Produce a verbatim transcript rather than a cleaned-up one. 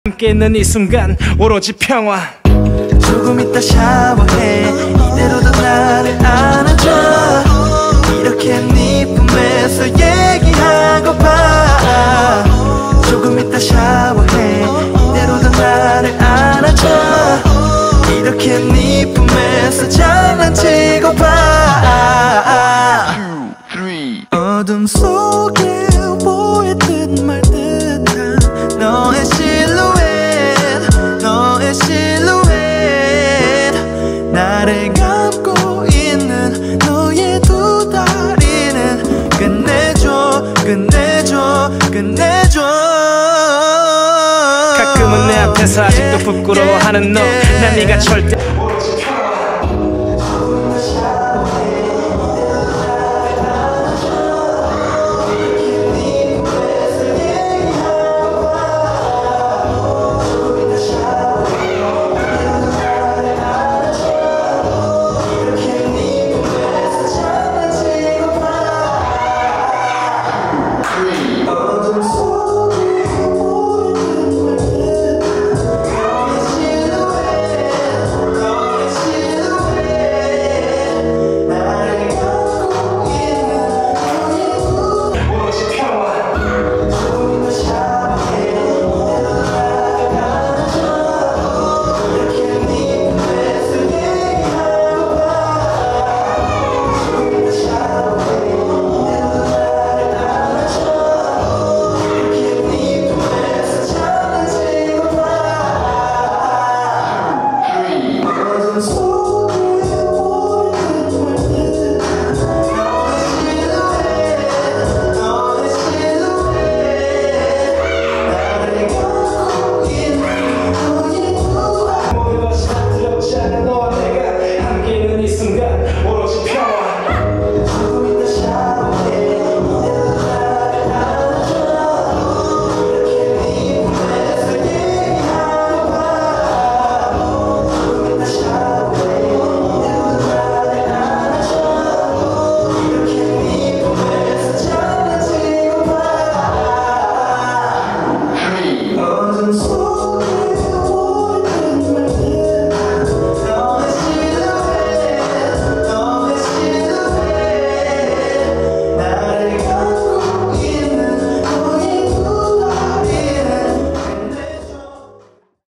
함께 있는 이 순간 오로지 평화. 조금 이따 샤워해 이대로도 나를 안아줘. 이렇게 네 품에서 얘기하고파. 조금 이따 샤워해 이대로도 나를 안아줘. 이렇게 네 품에서 장난치고파. 어둠 속에 보이듯 말듯한 너의 실루엣, 너의 실루엣. 나를 감고 있는 너의 두 다리는 끝내줘, 끝내줘, 끝내줘. 가끔은 내 앞에서 아직도 부끄러워하는 너. 난 네가 절대